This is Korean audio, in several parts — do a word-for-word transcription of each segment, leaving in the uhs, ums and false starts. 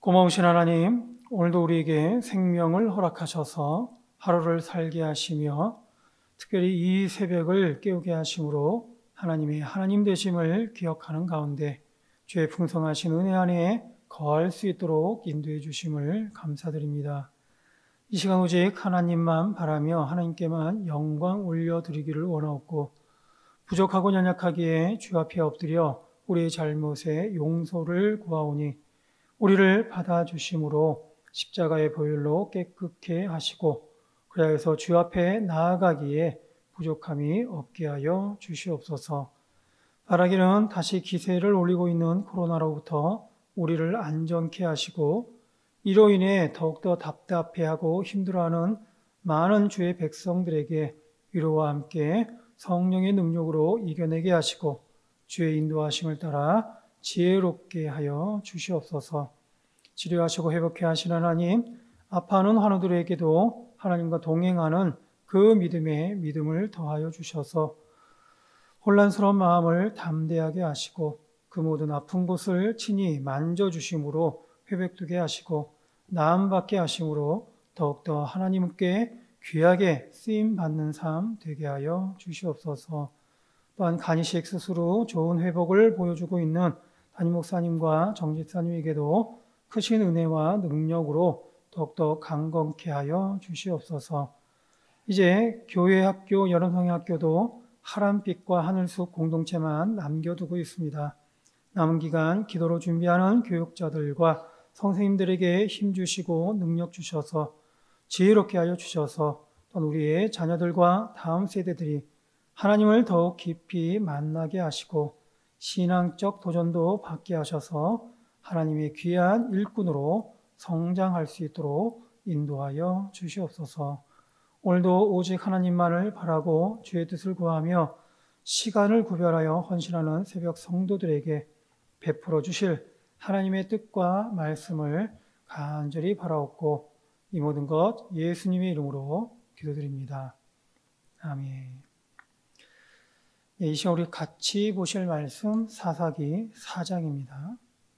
고마우신 하나님, 오늘도 우리에게 생명을 허락하셔서 하루를 살게 하시며 특별히 이 새벽을 깨우게 하심으로 하나님의 하나님 되심을 기억하는 가운데 주의 풍성하신 은혜 안에 거할 수 있도록 인도해 주심을 감사드립니다. 이 시간 오직 하나님만 바라며 하나님께만 영광 올려드리기를 원하옵고 부족하고 연약하기에 주 앞에 엎드려 우리의 잘못에 용서를 구하오니 우리를 받아주심으로 십자가의 보혈로 깨끗게 하시고 그래서 주 앞에 나아가기에 부족함이 없게 하여 주시옵소서. 바라기는 다시 기세를 올리고 있는 코로나로부터 우리를 안전케 하시고 이로 인해 더욱더 답답해하고 힘들어하는 많은 주의 백성들에게 위로와 함께 성령의 능력으로 이겨내게 하시고 주의 인도하심을 따라 지혜롭게 하여 주시옵소서. 치료하시고 회복해 하시는 하나님, 아파하는 환우들에게도 하나님과 동행하는 그 믿음에 믿음을 더하여 주셔서 혼란스러운 마음을 담대하게 하시고 그 모든 아픈 곳을 친히 만져주심으로 회복되게 하시고 나음받게 하심으로 더욱더 하나님께 귀하게 쓰임받는 삶 되게 하여 주시옵소서. 또한 간이식 스스로 좋은 회복을 보여주고 있는 담임 목사님과 정집사님에게도 크신 은혜와 능력으로 더욱더 강건케 하여 주시옵소서. 이제 교회 학교, 여름성형학교도 하란빛과 하늘숲 공동체만 남겨두고 있습니다. 남은 기간 기도로 준비하는 교육자들과 선생님들에게 힘주시고 능력 주셔서 지혜롭게 하여 주셔서 또 우리의 자녀들과 다음 세대들이 하나님을 더욱 깊이 만나게 하시고 신앙적 도전도 받게 하셔서 하나님의 귀한 일꾼으로 성장할 수 있도록 인도하여 주시옵소서. 오늘도 오직 하나님만을 바라고 주의 뜻을 구하며 시간을 구별하여 헌신하는 새벽 성도들에게 베풀어 주실 하나님의 뜻과 말씀을 간절히 바라옵고 이 모든 것 예수님의 이름으로 기도드립니다. 아멘. 예, 이 시간 우리 같이 보실 말씀 사사기 사 장입니다.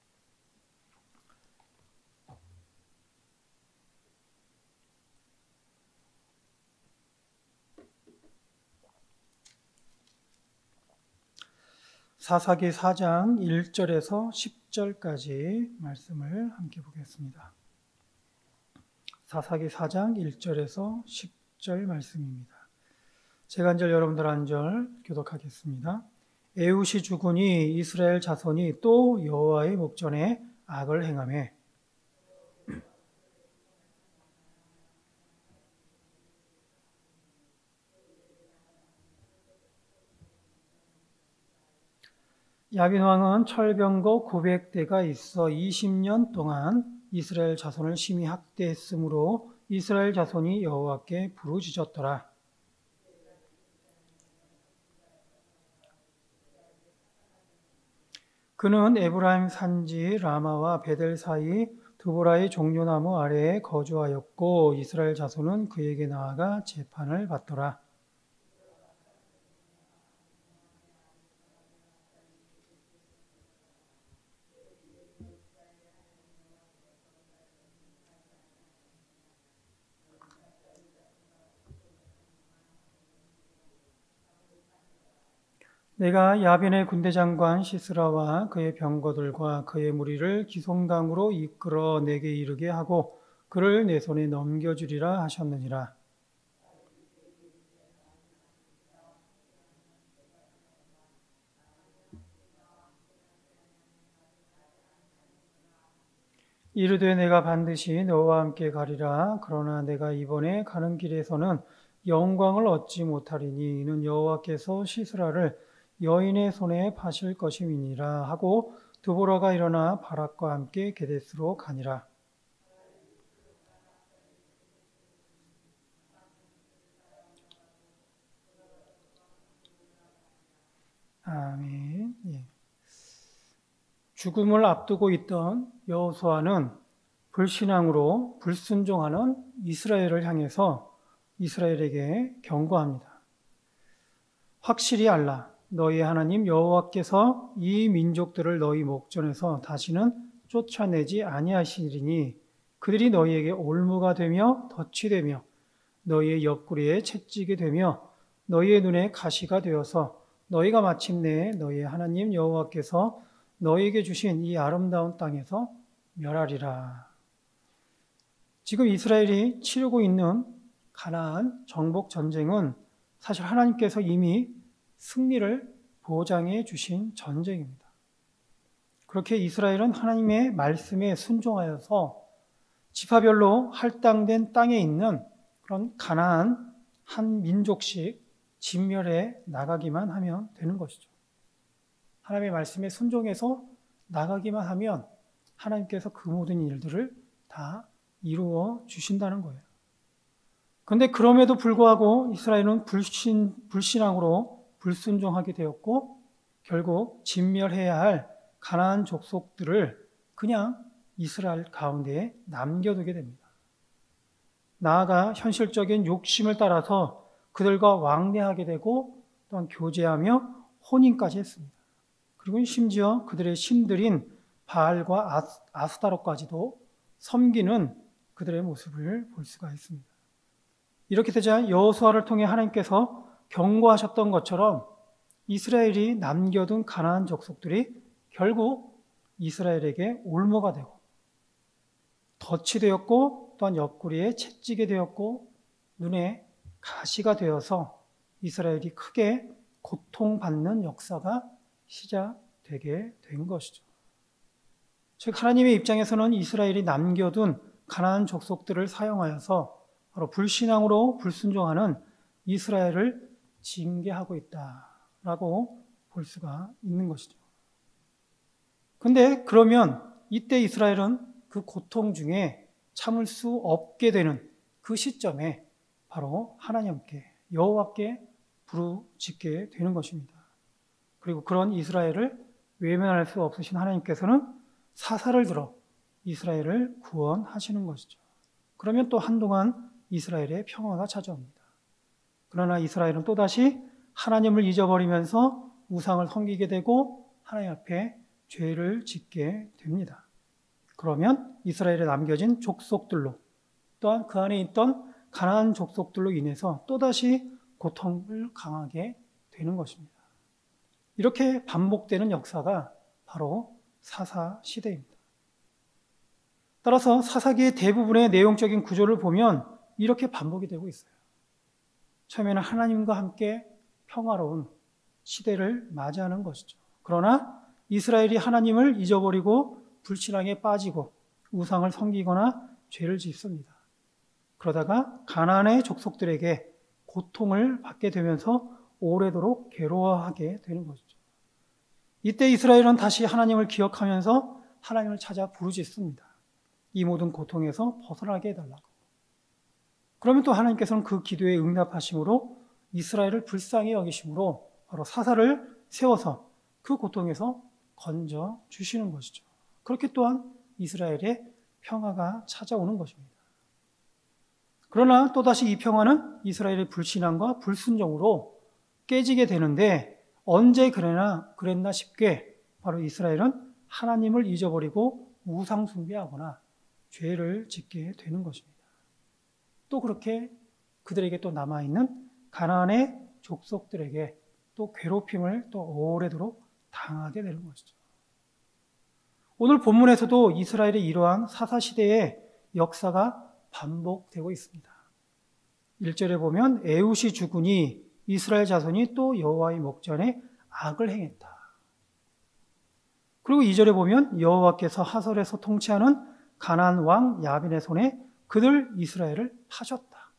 사사기 사 장 일 절에서 십 절까지 말씀을 함께 보겠습니다. 사사기 사 장 일 절에서 십 절 말씀입니다. 제가 한 절, 여러분들 한 절 교독하겠습니다. 에훗이 죽으니 이스라엘 자손이 또 여호와의 목전에 악을 행하매 야빈 왕은 철병거 구백 대가 있어 이십 년 동안 이스라엘 자손을 심히 학대했으므로 이스라엘 자손이 여호와께 부르짖었더라. 그는 에브라임 산지 라마와 베델 사이 드보라의 종려나무 아래에 거주하였고 이스라엘 자손은 그에게 나아가 재판을 받더라. 내가 야빈의 군대장관 시스라와 그의 병거들과 그의 무리를 기송강으로 이끌어 내게 이르게 하고 그를 내 손에 넘겨주리라 하셨느니라. 이르되 내가 반드시 너와 함께 가리라. 그러나 내가 이번에 가는 길에서는 영광을 얻지 못하리니 이는 여호와께서 시스라를 여인의 손에 파실 것임이니라 하고 드보라가 일어나 바락과 함께 게데스로 가니라. 아멘. 예. 죽음을 앞두고 있던 여호수아는 불신앙으로 불순종하는 이스라엘을 향해서 이스라엘에게 경고합니다. 확실히 알라. 너희 하나님 여호와께서 이 민족들을 너희 목전에서 다시는 쫓아내지 아니하시리니 그들이 너희에게 올무가 되며 덫이 되며 너희의 옆구리에 채찍이 되며 너희의 눈에 가시가 되어서 너희가 마침내 너희의 하나님 여호와께서 너희에게 주신 이 아름다운 땅에서 멸하리라. 지금 이스라엘이 치르고 있는 가나안 정복 전쟁은 사실 하나님께서 이미 승리를 보장해 주신 전쟁입니다. 그렇게 이스라엘은 하나님의 말씀에 순종하여서 지파별로 할당된 땅에 있는 그런 가나안 한 민족씩 진멸해 나가기만 하면 되는 것이죠. 하나님의 말씀에 순종해서 나가기만 하면 하나님께서 그 모든 일들을 다 이루어 주신다는 거예요. 그런데 그럼에도 불구하고 이스라엘은 불신, 불신앙으로 불순종하게 되었고 결국 진멸해야 할 가나안 족속들을 그냥 이스라엘 가운데에 남겨두게 됩니다. 나아가 현실적인 욕심을 따라서 그들과 왕래하게 되고 또한 교제하며 혼인까지 했습니다. 그리고 심지어 그들의 신들인 바알과 아스타롯까지도 섬기는 그들의 모습을 볼 수가 있습니다. 이렇게 되자 여호수아를 통해 하나님께서 경고하셨던 것처럼 이스라엘이 남겨둔 가나안 족속들이 결국 이스라엘에게 올무가 되고 덫이 되었고 또한 옆구리에 채찍이 되었고 눈에 가시가 되어서 이스라엘이 크게 고통받는 역사가 시작되게 된 것이죠. 즉 하나님의 입장에서는 이스라엘이 남겨둔 가나안 족속들을 사용하여서 바로 불신앙으로 불순종하는 이스라엘을 징계하고 있다라고 볼 수가 있는 것이죠. 근데 그러면 이때 이스라엘은 그 고통 중에 참을 수 없게 되는 그 시점에 바로 하나님께 여호와께 부르짖게 되는 것입니다. 그리고 그런 이스라엘을 외면할 수 없으신 하나님께서는 사사를 들어 이스라엘을 구원하시는 것이죠. 그러면 또 한동안 이스라엘의 평화가 찾아옵니다. 그러나 이스라엘은 또다시 하나님을 잊어버리면서 우상을 섬기게 되고 하나님 앞에 죄를 짓게 됩니다. 그러면 이스라엘에 남겨진 족속들로 또한 그 안에 있던 가나안 족속들로 인해서 또다시 고통을 강하게 되는 것입니다. 이렇게 반복되는 역사가 바로 사사 시대입니다. 따라서 사사기의 대부분의 내용적인 구조를 보면 이렇게 반복이 되고 있어요. 처음에는 하나님과 함께 평화로운 시대를 맞이하는 것이죠. 그러나 이스라엘이 하나님을 잊어버리고 불신앙에 빠지고 우상을 섬기거나 죄를 짓습니다. 그러다가 가나안의 족속들에게 고통을 받게 되면서 오래도록 괴로워하게 되는 것이죠. 이때 이스라엘은 다시 하나님을 기억하면서 하나님을 찾아 부르짖습니다. 이 모든 고통에서 벗어나게 해달라고. 그러면 또 하나님께서는 그 기도에 응답하심으로 이스라엘을 불쌍히 여기심으로 바로 사사를 세워서 그 고통에서 건져 주시는 것이죠. 그렇게 또한 이스라엘의 평화가 찾아오는 것입니다. 그러나 또다시 이 평화는 이스라엘의 불신앙과 불순종으로 깨지게 되는데 언제 그랬나, 그랬나 싶게 바로 이스라엘은 하나님을 잊어버리고 우상 숭배하거나 죄를 짓게 되는 것입니다. 또 그렇게 그들에게 또 남아있는 가나안의 족속들에게 또 괴롭힘을 또 오래도록 당하게 되는 것이죠. 오늘 본문에서도 이스라엘의 이러한 사사시대의 역사가 반복되고 있습니다. 일 절에 보면 에훗이 죽으니 이스라엘 자손이 또 여호와의 목전에 악을 행했다. 그리고 이 절에 보면 여호와께서 하설에서 통치하는 가나안 왕 야빈의 손에 그들 이스라엘을 파셨다.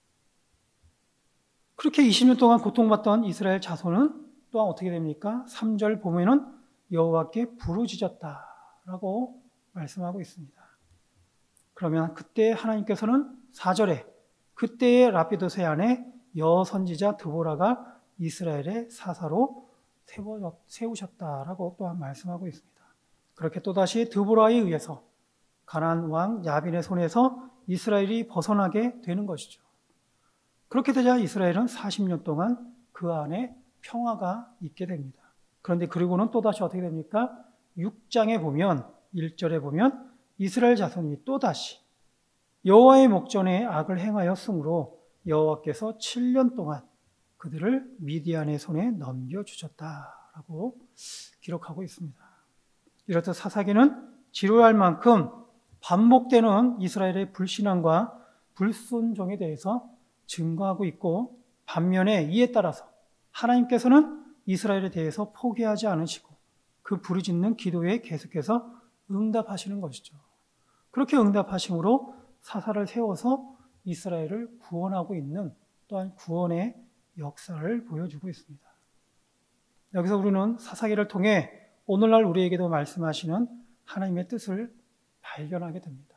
그렇게 이십 년 동안 고통받던 이스라엘 자손은 또한 어떻게 됩니까? 삼 절 보면은 여호와께 부르짖었다라고 말씀하고 있습니다. 그러면 그때 하나님께서는 사 절에 그때의 라피도스의 아내 여선지자 드보라가 이스라엘의 사사로 세우셨다라고 또한 말씀하고 있습니다. 그렇게 또다시 드보라에 의해서 가나안 왕 야빈의 손에서 이스라엘이 벗어나게 되는 것이죠. 그렇게 되자 이스라엘은 사십 년 동안 그 안에 평화가 있게 됩니다. 그런데 그리고는 또다시 어떻게 됩니까? 육 장에 보면 일 절에 보면 이스라엘 자손이 또다시 여호와의 목전에 악을 행하였으므로 여호와께서 칠 년 동안 그들을 미디안의 손에 넘겨주셨다라고 기록하고 있습니다. 이렇듯 사사기는 지루할 만큼 반복되는 이스라엘의 불신앙과 불순종에 대해서 증거하고 있고, 반면에 이에 따라서 하나님께서는 이스라엘에 대해서 포기하지 않으시고 그 부르짖는 기도에 계속해서 응답하시는 것이죠. 그렇게 응답하심으로 사사를 세워서 이스라엘을 구원하고 있는, 또한 구원의 역사를 보여주고 있습니다. 여기서 우리는 사사기를 통해 오늘날 우리에게도 말씀하시는 하나님의 뜻을 발견하게 됩니다.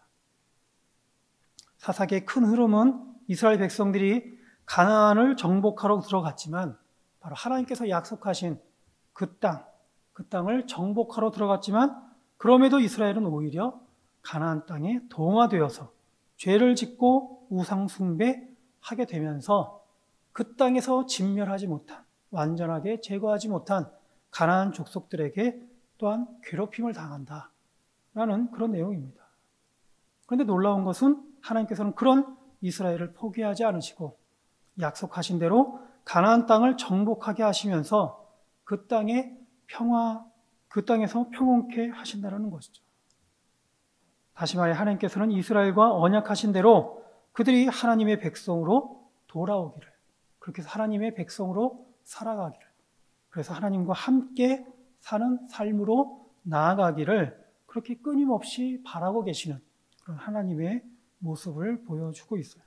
사사기의 큰 흐름은 이스라엘 백성들이 가나안을 정복하러 들어갔지만, 바로 하나님께서 약속하신 그 땅, 그 땅을 정복하러 들어갔지만, 그럼에도 이스라엘은 오히려 가나안 땅에 동화되어서 죄를 짓고 우상 숭배하게 되면서 그 땅에서 진멸하지 못한, 완전하게 제거하지 못한 가나안 족속들에게 또한 괴롭힘을 당한다라는 그런 내용입니다. 그런데 놀라운 것은 하나님께서는 그런 이스라엘을 포기하지 않으시고 약속하신 대로 가나안 땅을 정복하게 하시면서 그 땅에 평화, 그 땅에서 평온케 하신다는 것이죠. 다시 말해 하나님께서는 이스라엘과 언약하신 대로 그들이 하나님의 백성으로 돌아오기를, 그렇게 해서 하나님의 백성으로 살아가기를, 그래서 하나님과 함께 사는 삶으로 나아가기를 그렇게 끊임없이 바라고 계시는 그런 하나님의 모습을 보여주고 있어요.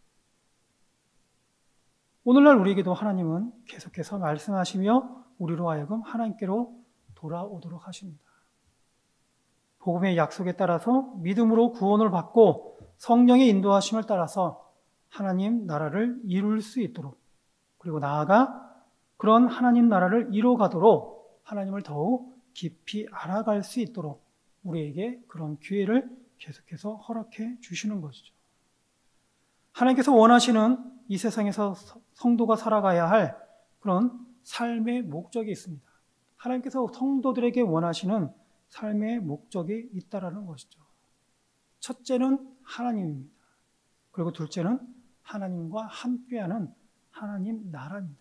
오늘날 우리에게도 하나님은 계속해서 말씀하시며 우리로 하여금 하나님께로 돌아오도록 하십니다. 복음의 약속에 따라서 믿음으로 구원을 받고 성령의 인도하심을 따라서 하나님 나라를 이룰 수 있도록, 그리고 나아가 그런 하나님 나라를 이뤄가도록 하나님을 더욱 깊이 알아갈 수 있도록 우리에게 그런 기회를 계속해서 허락해 주시는 것이죠. 하나님께서 원하시는 이 세상에서 성도가 살아가야 할 그런 삶의 목적이 있습니다. 하나님께서 성도들에게 원하시는 삶의 목적이 있다라는 것이죠. 첫째는 하나님입니다. 그리고 둘째는 하나님과 함께하는 하나님 나라입니다.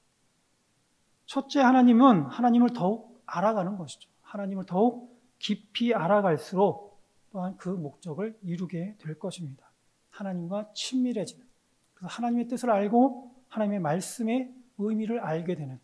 첫째 하나님은 하나님을 더욱 알아가는 것이죠. 하나님을 더욱 깊이 알아갈수록 또한 그 목적을 이루게 될 것입니다. 하나님과 친밀해지는, 그래서 하나님의 뜻을 알고 하나님의 말씀의 의미를 알게 되는,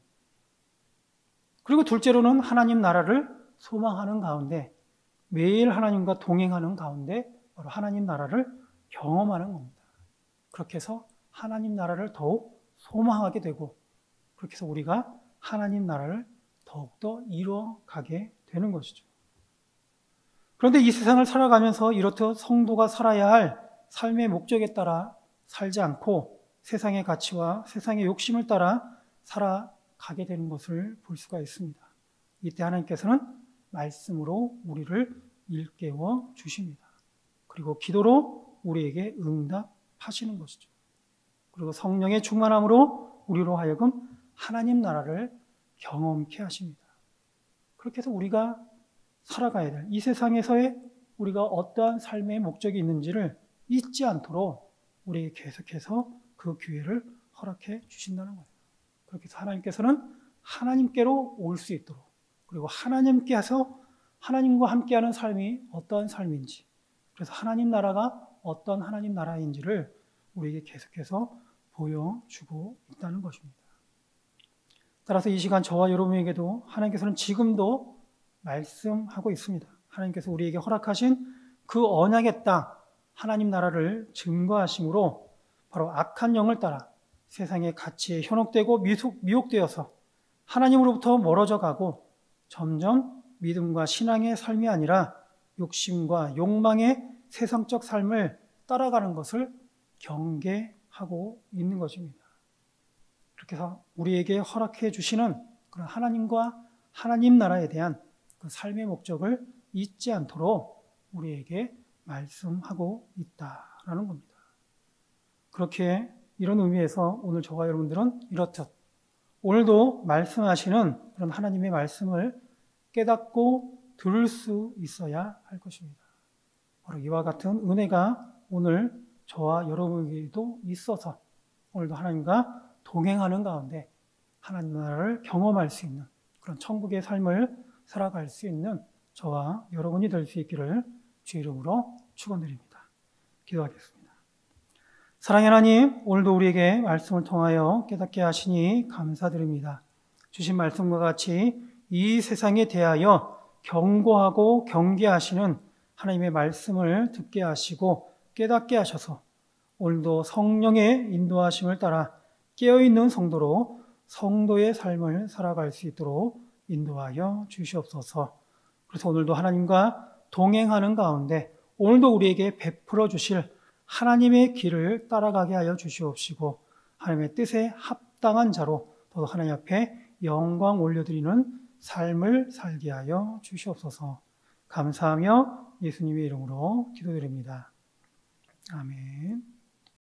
그리고 둘째로는 하나님 나라를 소망하는 가운데, 매일 하나님과 동행하는 가운데 바로 하나님 나라를 경험하는 겁니다. 그렇게 해서 하나님 나라를 더욱 소망하게 되고, 그렇게 해서 우리가 하나님 나라를 더욱더 이루어가게 되는 것이죠. 그런데 이 세상을 살아가면서 이렇듯 성도가 살아야 할 삶의 목적에 따라 살지 않고 세상의 가치와 세상의 욕심을 따라 살아가게 되는 것을 볼 수가 있습니다. 이때 하나님께서는 말씀으로 우리를 일깨워 주십니다. 그리고 기도로 우리에게 응답하시는 것이죠. 그리고 성령의 충만함으로 우리로 하여금 하나님 나라를 경험케 하십니다. 그렇게 해서 우리가 살아가야 될 이 세상에서의 우리가 어떠한 삶의 목적이 있는지를 잊지 않도록 우리에게 계속해서 그 기회를 허락해 주신다는 거예요. 그렇게 해서 하나님께서는 하나님께로 올 수 있도록, 그리고 하나님께서 하나님과 함께하는 삶이 어떠한 삶인지, 그래서 하나님 나라가 어떤 하나님 나라인지를 우리에게 계속해서 보여주고 있다는 것입니다. 따라서 이 시간 저와 여러분에게도 하나님께서는 지금도 말씀하고 있습니다. 하나님께서 우리에게 허락하신 그 언약의 땅, 하나님 나라를 증거하심으로 바로 악한 영을 따라 세상의 가치에 현혹되고 미혹되어서 하나님으로부터 멀어져 가고 점점 믿음과 신앙의 삶이 아니라 욕심과 욕망의 세상적 삶을 따라가는 것을 경계하고 있는 것입니다. 그렇게 해서 우리에게 허락해 주시는 그런 하나님과 하나님 나라에 대한 그 삶의 목적을 잊지 않도록 우리에게 말씀하고 있다라는 겁니다. 그렇게 이런 의미에서 오늘 저와 여러분들은 이렇듯 오늘도 말씀하시는 그런 하나님의 말씀을 깨닫고 들을 수 있어야 할 것입니다. 바로 이와 같은 은혜가 오늘 저와 여러분에게도 있어서 오늘도 하나님과 동행하는 가운데 하나님 나라를 경험할 수 있는 그런 천국의 삶을 살아갈 수 있는 저와 여러분이 될 수 있기를 주 이름으로 축원드립니다. 기도하겠습니다. 사랑의 하나님, 오늘도 우리에게 말씀을 통하여 깨닫게 하시니 감사드립니다. 주신 말씀과 같이 이 세상에 대하여 경고하고 경계하시는 하나님의 말씀을 듣게 하시고 깨닫게 하셔서 오늘도 성령의 인도하심을 따라 깨어있는 성도로 성도의 삶을 살아갈 수 있도록 인도하여 주시옵소서. 그래서 오늘도 하나님과 동행하는 가운데 오늘도 우리에게 베풀어 주실 하나님의 길을 따라가게 하여 주시옵시고 하나님의 뜻에 합당한 자로 또 하나님 앞에 영광 올려드리는 삶을 살게 하여 주시옵소서. 감사하며 예수님의 이름으로 기도드립니다. 아멘.